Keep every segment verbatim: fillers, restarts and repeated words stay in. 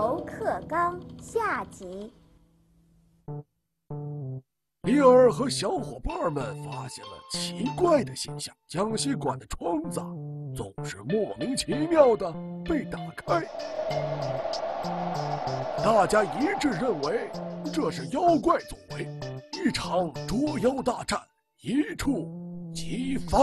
头克刚下集。 尼尔和小伙伴们发现了奇怪的现象：浆吸管的窗子总是莫名其妙的被打开。大家一致认为这是妖怪作为，一场捉妖大战一触即发。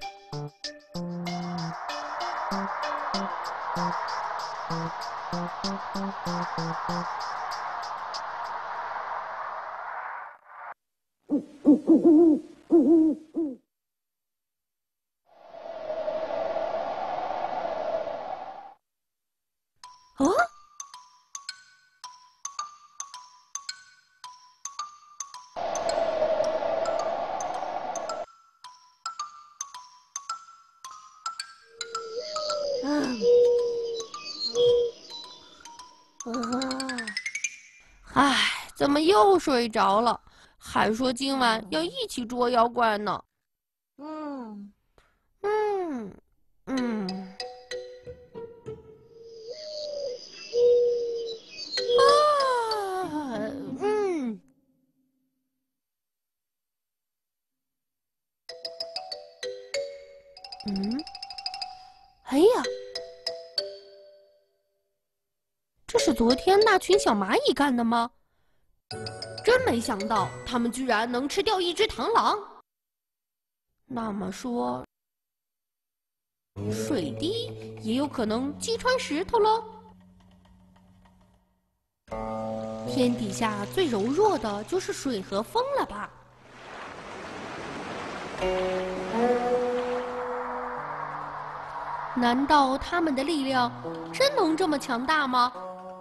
哦， 嗯，啊， 唉，怎么又睡着了？还说今晚要一起捉妖怪呢。 嗯嗯嗯。啊，嗯。嗯，哎呀，这是昨天那群小蚂蚁干的吗？真没想到，他们居然能吃掉一只螳螂。那么说，水滴也有可能击穿石头喽？天底下最柔弱的就是水和风了吧？难道他们的力量真能这么强大吗？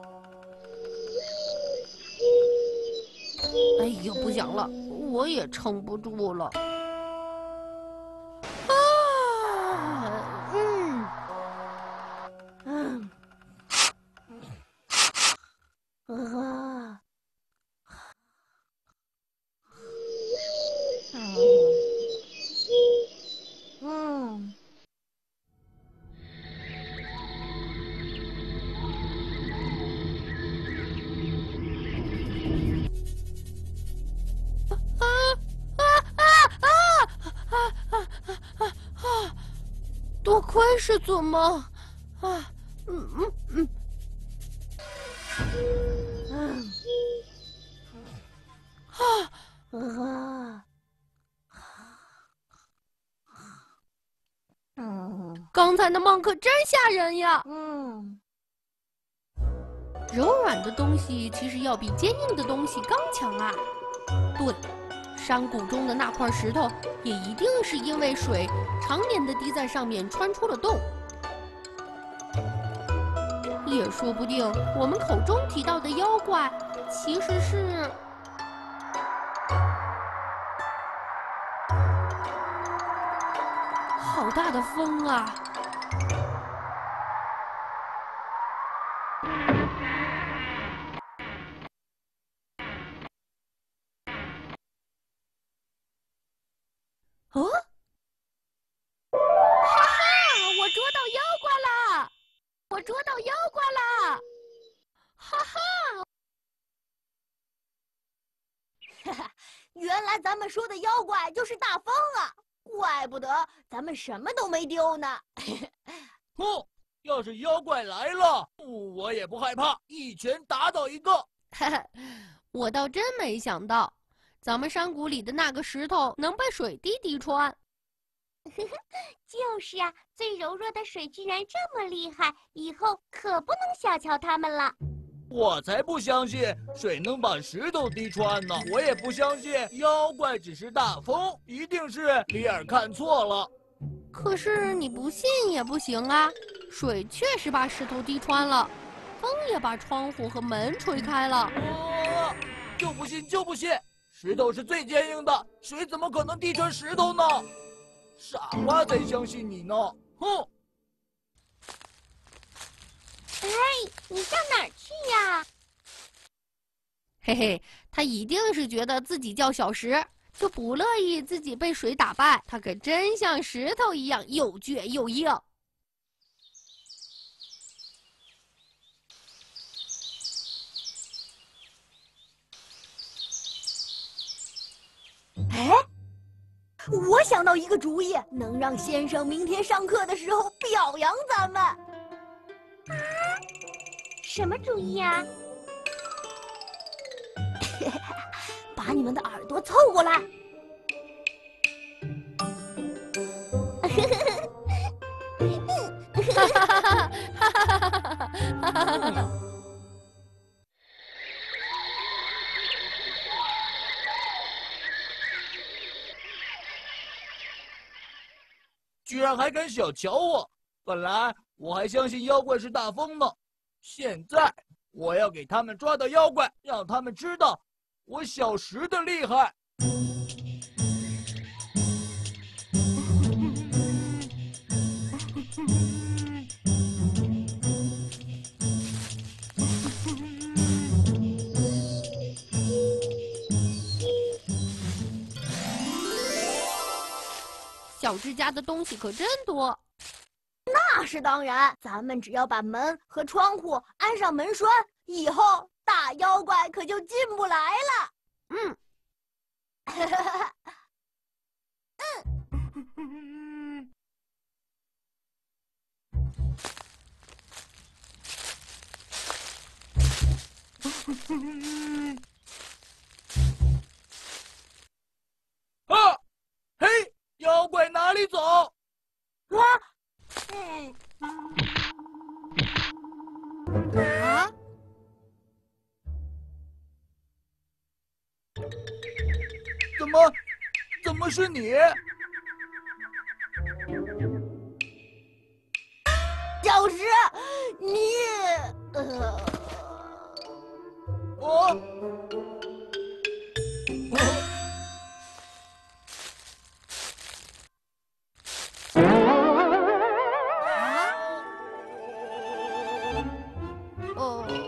哎呀，不想了，我也撑不住了。啊，嗯嗯，啊，嗯， 啊啊啊啊啊啊啊啊！多亏是祖梦，啊，嗯嗯嗯。 嗯， 啊！ 啊，嗯刚才那梦可真吓人呀！ 嗯柔软的东西其实要比坚硬的东西刚强啊。对，山谷中的那块石头也一定是因为水常年的滴在上面穿出了洞。也说不定我们口中提到的妖怪，其实是……好大的风啊！哦，哈哈！我捉到妖怪啦！我捉到妖怪啦！哈哈！ 哈哈，原来咱们说的妖怪就是大风啊！怪不得咱们什么都没丢呢。 哼，要是妖怪来了，我也不害怕，一拳打倒一个。 哈哈，我倒真没想到，咱们山谷里的那个石头能被水滴滴穿。 就是啊，最柔弱的水居然这么厉害，以后可不能小瞧它们了。 我才不相信水能把石头滴穿呢！我也不相信妖怪只是大风，一定是里尔看错了。 可是你不信也不行啊，水确实把石头滴穿了，风也把窗户和门吹开了。 啊！就不信就不信！石头是最坚硬的，水怎么可能滴穿石头呢？傻瓜才相信你呢！哼！ 哎，你上哪儿去呀？ 嘿嘿，他一定是觉得自己叫小石，就不乐意自己被水打败。他可真像石头一样又倔又硬。 哎，我想到一个主意，能让先生明天上课的时候表扬咱们。 什么主意啊？ 把你们的耳朵凑过来。 哈哈哈哈哈哈哈哈哈！ 居然还敢小瞧我！本来我还相信妖怪是大风呢，现在我要给他们抓到妖怪，让他们知道我小石的厉害。 小智家的东西可真多。 那是当然，咱们只要把门和窗户安上门栓，以后大妖怪可就进不来了。 嗯。 嗯。 啊！嘿，妖怪哪里走？啊！ 嗯。 啊！ 怎么，怎么是你？ 小石，你，呃， 我， 哦。